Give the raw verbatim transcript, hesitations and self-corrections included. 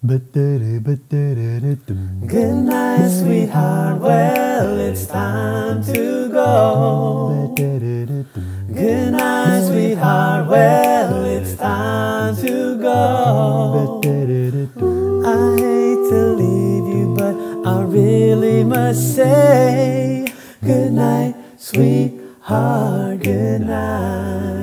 Good night, sweetheart. Well, it's time to go. Good night, sweetheart. Well, it's time to go. I hate to leave you, but I really must say good night, sweetheart. Good night.